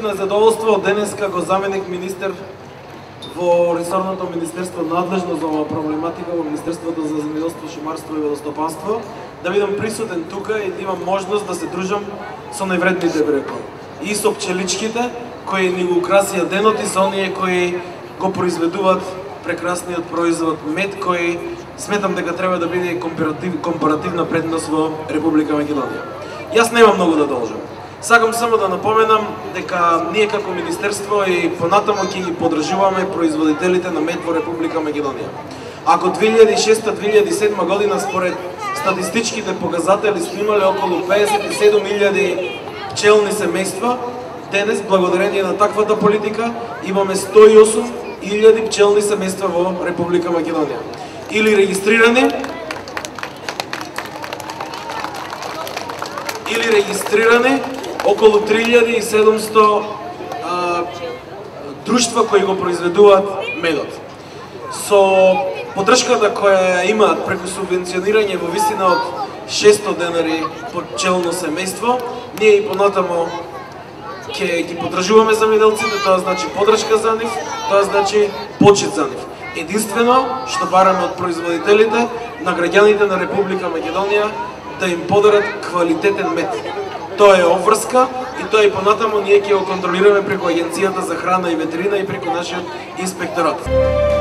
на задоволство денеска го заменик министер во ресорното министерство надлежно за оваа проблематика, во Министерството за земјоделство, шумарство и водостопанство, да бидам присутен тука и да имам можност да се дружам со највредните брекови. И со пчеличките кои ни го украсија денот и со оние кои го произведуваат прекрасниот производ мед, кој сметам дека треба да биде компаративна предност во Република Македонија. Јас немам многу да должам. Сакам само да напоменам дека ние како министерство и понатаму ќе ги поддржуваме производителите на мед во Република Македонија. Ако 2006-2007 година според статистичките показатели снимале околу 57.000 пчелни семејства, денес, благодарение на таквата политика, имаме 108.000 пчелни семејства во Република Македонија. Или регистрирани околу 3700 друштва кои го произведуваат медот. Со поддршката која имаат преку субвенционирање во висина од 600 денари по пчелно семејство, ние и понатамо ќе ги поддржуваме земјоделците, тоа значи поддршка за нив, тоа значи почит за нив. Единствено што бараме од производителите на граѓаните на Република Македонија да им подарат квалитетен мед. Тоа е обврска и тоа и понатамо ние ќе го контролираме преку Агенцијата за храна и ветерина и преку нашиот инспекторат.